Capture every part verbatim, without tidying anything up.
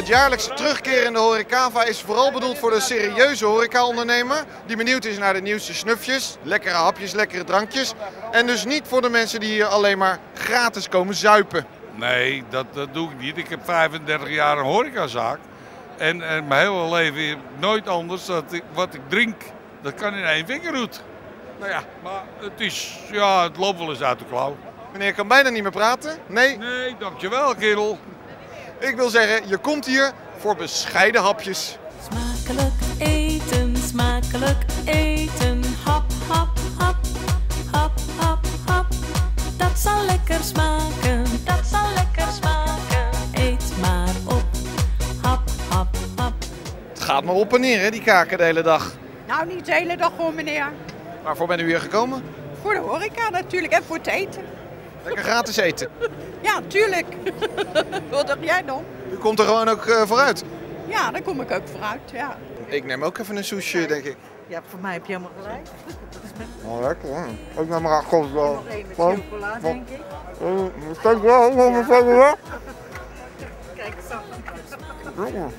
jaarlijks terugkerende horecava is vooral bedoeld voor de serieuze horecaondernemer die benieuwd is naar de nieuwste snufjes, lekkere hapjes, lekkere drankjes. En dus niet voor de mensen die hier alleen maar gratis komen zuipen. Nee, dat, dat doe ik niet. Ik heb vijfendertig jaar een horecazaak. En, en mijn hele leven nooit anders dat ik, wat ik drink, dat kan in één vingerhoed. Nou ja, maar het is, ja, het loopt wel eens uit de klauw. Meneer kan bijna niet meer praten. Nee. Nee, dankjewel, kerel. Ik wil zeggen, je komt hier voor bescheiden hapjes. Smakelijk eten, smakelijk eten. Hap, hap, hap, hap, hap, hap. Dat zal lekker smaken, dat zal lekker smaken. Eet maar op, hap, hap, hap. Het gaat maar op en neer, hè, die kaken de hele dag. Nou, niet de hele dag hoor, meneer. Waarvoor ben u hier gekomen? Voor de horeca natuurlijk en voor het eten. Lekker gratis eten. Ja, tuurlijk. Wat dacht jij dan? U komt er gewoon ook uh, vooruit. Ja, daar kom ik ook vooruit, ja. Ik neem ook even een soesje, denk ik. Ja, voor mij heb je helemaal gelijk. Oh, lekker. Ook naar mijn komt wel. Nog één met chocola, denk ik. Steek wel, steek wel. Kijk eens aan.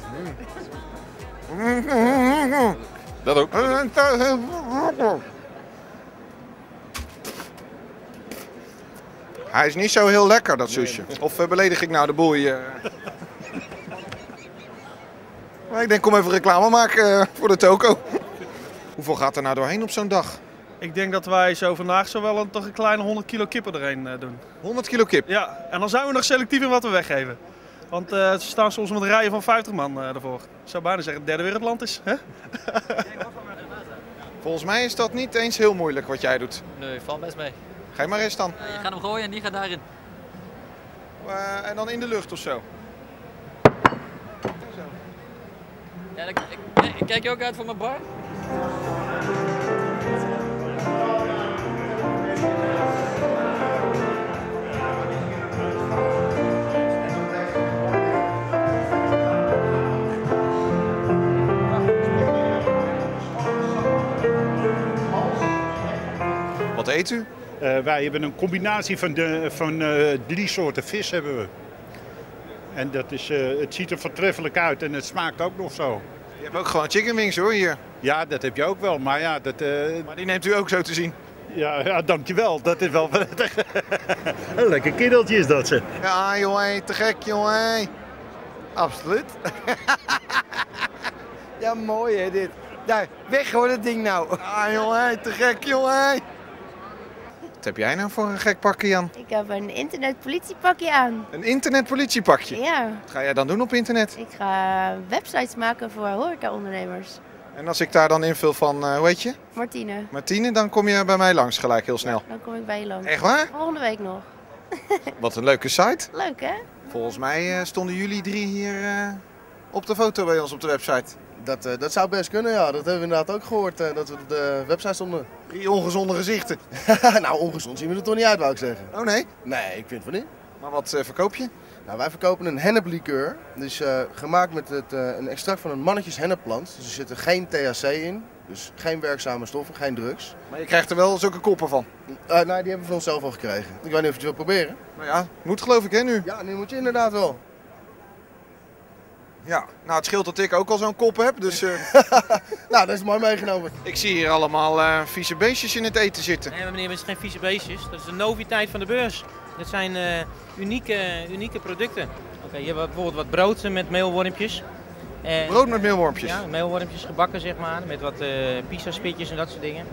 Dat ook. Hij is niet zo heel lekker, dat soesje. Of uh, beledig ik nou de boei? Uh... Maar ik denk, kom even reclame maken uh, voor de toko. Hoeveel gaat er nou doorheen op zo'n dag? Ik denk dat wij zo vandaag zo wel een, toch een kleine honderd kilo kippen erheen uh, doen. honderd kilo kip? Ja, en dan zijn we nog selectief in wat we weggeven. Want uh, ze staan soms met rijen van vijftig man uh, ervoor. Ik zou bijna zeggen, het derde wereldland is. Hè? Volgens mij is dat niet eens heel moeilijk wat jij doet. Nee, valt best mee. Ga je maar eens dan. Uh, je gaat hem gooien en die gaat daarin. Uh, en dan in de lucht of zo? Ja, dan, ik, ik, kijk je ook uit voor mijn bar? Wat eet u? Uh, wij hebben een combinatie van, de, van uh, drie soorten vis hebben we. En dat is, uh, het ziet er voortreffelijk uit en het smaakt ook nog zo. Je hebt ook gewoon chicken wings hoor hier. Ja, dat heb je ook wel, maar ja... Dat, uh... Maar die neemt u ook zo te zien? Ja, ja dankjewel. Dat is wel... een lekker kindeltje is dat ze. Ja jongen, te gek jongen. Absoluut. Ja, mooi hè dit. Daar, weg hoor dat ding nou. Ah jongen, te gek jongen. Wat heb jij nou voor een gek pakje, Jan? Ik heb een internetpolitiepakje aan. Een internetpolitiepakje? Ja. Wat ga jij dan doen op internet? Ik ga websites maken voor horecaondernemers. En als ik daar dan invul van, uh, hoe heet je? Martine. Martine, dan kom je bij mij langs gelijk heel snel. Ja, dan kom ik bij je langs. Echt waar? Volgende week nog. Wat een leuke site. Leuk hè? Volgens mij uh, stonden jullie drie hier uh, op de foto bij ons op de website. Dat, uh, dat zou best kunnen, ja. Dat hebben we inderdaad ook gehoord, uh, dat we op de website stonden. Drie ongezonde gezichten. Nou, ongezond zien we er toch niet uit, wou ik zeggen. Oh nee? Nee, ik vind van niet. Maar wat uh, verkoop je? Nou, wij verkopen een henneplikeur. Dus uh, gemaakt met het, uh, een extract van een mannetjes hennepplant. Dus er zit geen T H C in. Dus geen werkzame stoffen, geen drugs. Maar je krijgt er wel zulke koppen van? Uh, nou, die hebben we van onszelf al gekregen. Ik weet niet of je het wil proberen. Nou ja, moet geloof ik hè nu? Ja, nu moet je inderdaad wel. Ja, nou het scheelt dat ik ook al zo'n kop heb, dus... Uh... nou, dat is mooi meegenomen. Ik zie hier allemaal uh, vieze beestjes in het eten zitten. Nee, meneer, het zijn geen vieze beestjes. Dat is de noviteit van de beurs. Dit zijn uh, unieke, unieke producten. Oké, okay, je hebt bijvoorbeeld wat brood met meelwormpjes. En, brood met meelwormpjes? Ja, meelwormpjes gebakken zeg maar, met wat uh, pizzaspitjes en dat soort dingen.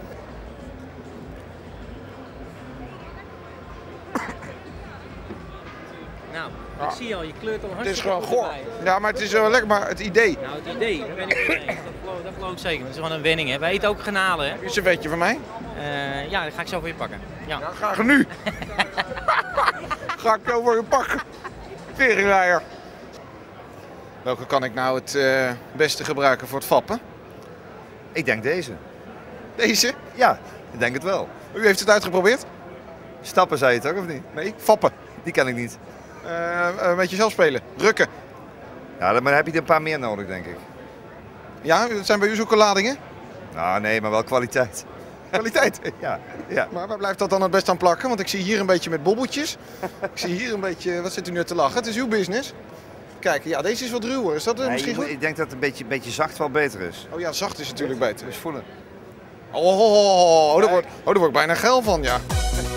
Nou, ik ah. zie al, je kleurt al hartstikke Het is gewoon goor. Ja, maar het is wel lekker, maar het idee. Nou, het idee, daar ben ik mee. Dat geloof, dat geloof ik zeker. Het is gewoon een wenning, hè. Wij eten ook garnalen, hè. Is een beetje van mij? Uh, ja, dat ga ik zo voor je pakken. Ja, ja graag nu. Ga ik zo voor je pakken. Teringleier. Welke kan ik nou het uh, beste gebruiken voor het vappen? Ik denk deze. Deze? Ja, ik denk het wel. U heeft het uitgeprobeerd? Stappen zei je toch, of niet? Nee, vappen. Die ken ik niet. Uh, een beetje zelf spelen, rukken. Ja, maar dan heb je er een paar meer nodig, denk ik. Ja, dat zijn bij u zulke ladingen? Nou, nee, maar wel kwaliteit. Kwaliteit? Ja, ja. Maar waar blijft dat dan het best aan plakken? Want ik zie hier een beetje met bobbeltjes. Ik zie hier een beetje, wat zit u nu te lachen? Het is uw business. Kijken, ja, deze is wat ruwer. Is dat uh, Nee, misschien je moet- goed? ik denk dat een beetje, beetje zacht wel beter is. Oh ja, zacht is natuurlijk beter. Dus voelen. Oh, oh, oh, oh, oh, daar word, oh, daar word ik bijna geil van, ja.